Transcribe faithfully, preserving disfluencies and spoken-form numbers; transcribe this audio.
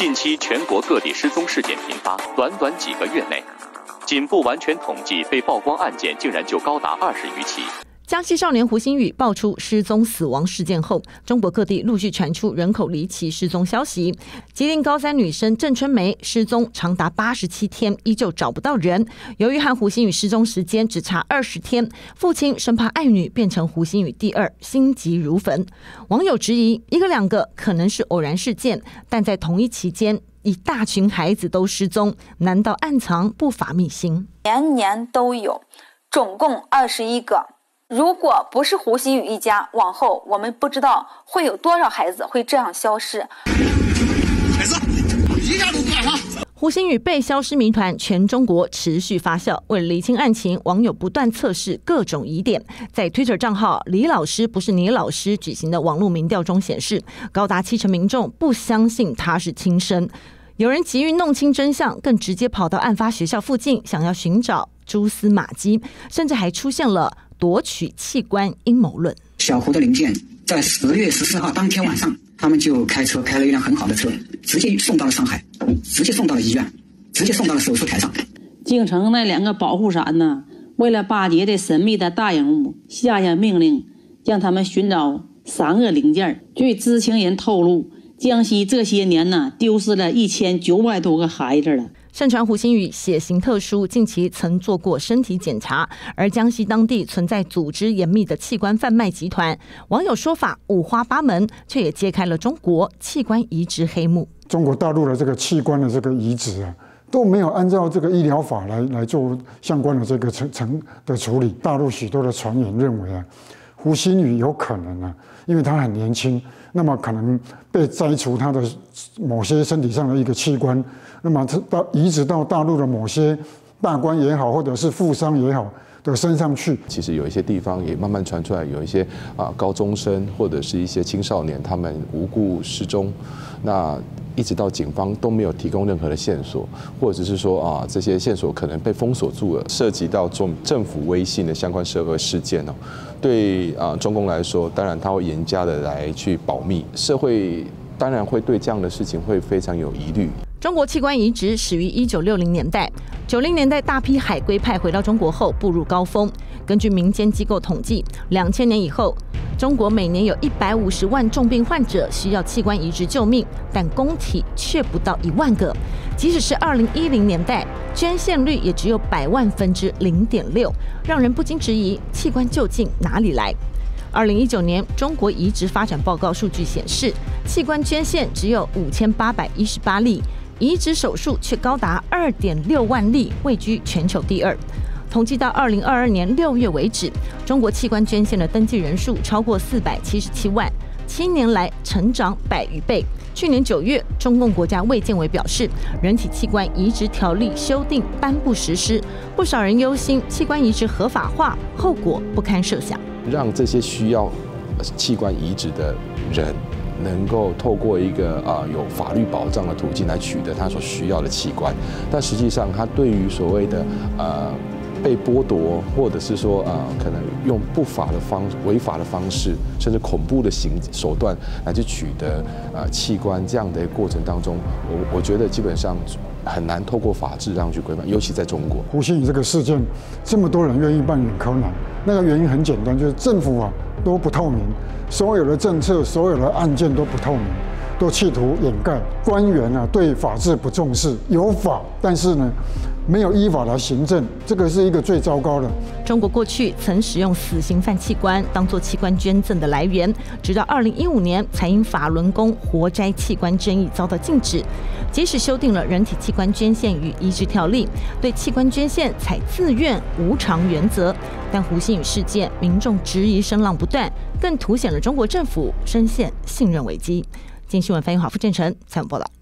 近期全国各地失踪事件频发，短短几个月内，仅不完全统计被曝光案件竟然就高达二十余起。 江西少年胡鑫宇爆出失踪死亡事件后，中国各地陆续传出人口离奇失踪消息。吉林高三女生郑春梅失踪长达八十七天，依旧找不到人。由于和胡鑫宇失踪时间只差二十天，父亲生怕爱女变成胡鑫宇第二，心急如焚。网友质疑，一个两个可能是偶然事件，但在同一期间，一大群孩子都失踪，难道暗藏不法秘辛？ 年年都有，总共二十一个。如果不是胡鑫宇一家，往后我们不知道会有多少孩子会这样消失。 孩子，一家都不敢上。 胡鑫宇被消失谜团全中国持续发酵，为了厘清案情，网友不断测试各种疑点。在 Twitter 账号李老师不是你老师举行的网络民调中显示，高达七成民众不相信他是亲生。有人急于弄清真相，更直接跑到案发学校附近，想要寻找蛛丝马迹，甚至还出现了夺取器官阴谋论。 小胡的零件在十月十四号当天晚上，他们就开车开了一辆很好的车，直接送到了上海，直接送到了医院，直接送到了手术台上。 京城那两个保护伞呢，为了巴结这神秘的大人物，下下命令让他们寻找三个零件。据知情人透露，江西这些年呢，丢失了一千九百多个孩子了。 盛传胡鑫宇血型特殊，近期曾做过身体检查，而江西当地存在组织严密的器官贩卖集团。网友说法五花八门，却也揭开了中国器官移植黑幕。 中国大陆的这个器官的这个移植啊，都没有按照这个医疗法来来做相关的这个层层的处理。大陆许多的传言认为啊，胡鑫宇有可能啊，因为他很年轻，那么可能被摘除他的某些身体上的一个器官，那么到移植到大陆的某些大官也好，或者是富商也好的身上去。 其实有一些地方也慢慢传出来，有一些啊高中生或者是一些青少年，他们无故失踪，那一直到警方都没有提供任何的线索，或者是说啊这些线索可能被封锁住了，涉及到中政府威信的相关社会事件哦。对啊中共来说，当然他会严加的来去保密，社会当然会对这样的事情会非常有疑虑。 中国器官移植始于一九六零年代，九零年代大批海归派回到中国后步入高峰。根据民间机构统计，两千年以后，中国每年有一百五十万重病患者需要器官移植救命，但供体却不到一万个。即使是二零一零年代，捐献率也只有百万分之零点六，让人不禁质疑器官究竟哪里来。二零一九年中国移植发展报告数据显示，器官捐献只有五千八百一十八例。移植手术却高达二点六万例，位居全球第二。统计到二零二二年六月为止，中国器官捐献的登记人数超过四百七十七万，七年来成长百余倍。去年九月，中共国家卫健委表示，人体器官移植条例修订颁布实施，不少人忧心器官移植合法化，后果不堪设想。 让这些需要器官移植的人能够透过一个啊、呃、有法律保障的途径来取得他所需要的器官，但实际上他对于所谓的呃被剥夺，或者是说呃可能用不法的方违法的方式，甚至恐怖的行手段来去取得呃器官这样的过程当中，我我觉得基本上很难透过法制让去规范，尤其在中国。 胡鑫宇这个事件，这么多人愿意扮演柯南，那个原因很简单，就是政府啊都不透明。所有的政策、所有的案件都不透明，都企图掩盖。官员啊，对法治不重视，有法，但是呢，没有依法来行政，这个是一个最糟糕的。 中国过去曾使用死刑犯器官当作器官捐赠的来源，直到二零一五年才因法轮功活摘器官争议遭到禁止。即使修订了人体器官捐献与移植条例，对器官捐献采自愿无偿原则，但胡鑫宇事件，民众质疑声浪不断，更凸显了中国政府深陷信任危机。今新闻翻译华夫建成采访报道。